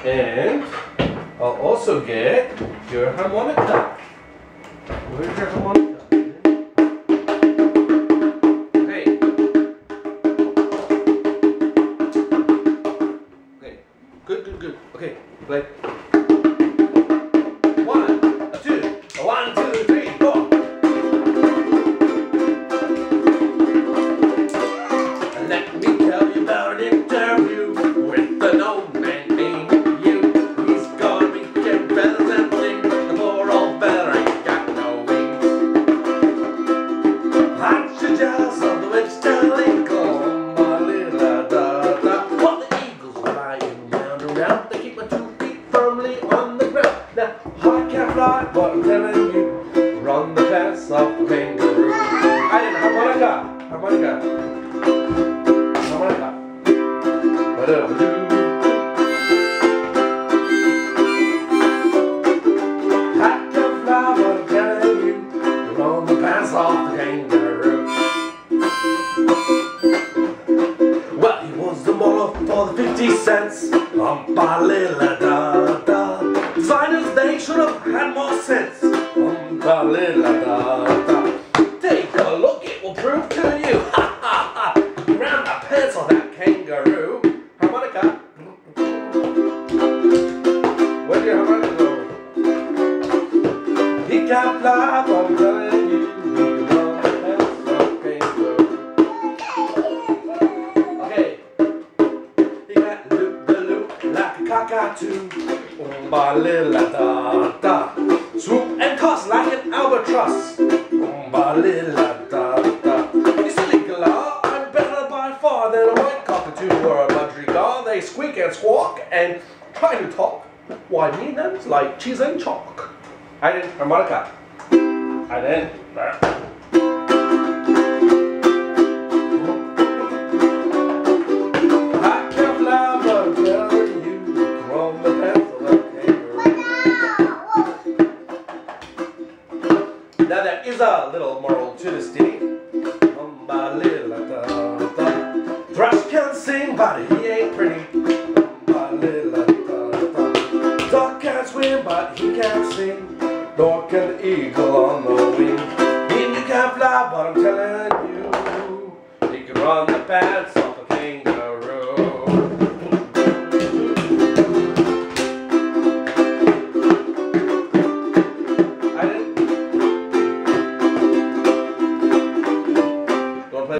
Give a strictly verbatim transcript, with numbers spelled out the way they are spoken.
And I'll also get your harmonica. Where's your harmonica? Okay. Okay. Good, good, good. Okay. Play. One, a two, a one, two, three, four. Let me tell you about an interview with the old man named you. He's gonna be getting better than things, but the poor old fella ain't got no wings. Aren't you jealous of the Wichita Lincoln? While the eagles flying round and round, they keep my two feet firmly on the ground. Now, I can't fly, but I'm telling you, run the pass of the kangaroo. I did harmonica, harmonica. Harmonica. Whatever do. I can fly, but I'm telling you, you're on the pass off the kangaroo. Well, he was the model for the fifty cents. Um, ba lila da da. Designers, they should have had more sense. Um, ba lila da da. Take a look, it will prove to you. Ha ha ha. Round the pants of that kangaroo. Harmonica. Where'd your harmonica go? He can't fly, but I'm telling you, he can run the pants of kangaroo. Okay. He got loop the loop like a cockatoo. Um, ba lila da da. Swoop and toss like an albatross. Um, ba lila da da. You silly galah, I'm better by far than a white cockatoo or a madrigal. They squeak and squawk and try to talk. Why me them's like cheese and chalk. I didn't harmonica. I didn't. I can fly, but I'm telling you, from the pants of a kangaroo. Now there is a little moral to this ditty. Thrush can sing, but he ain't pretty. Duck can swim, but he can't sing. Nor can the eagle on the wing. And you can fly, but I'm telling you, he can run the pants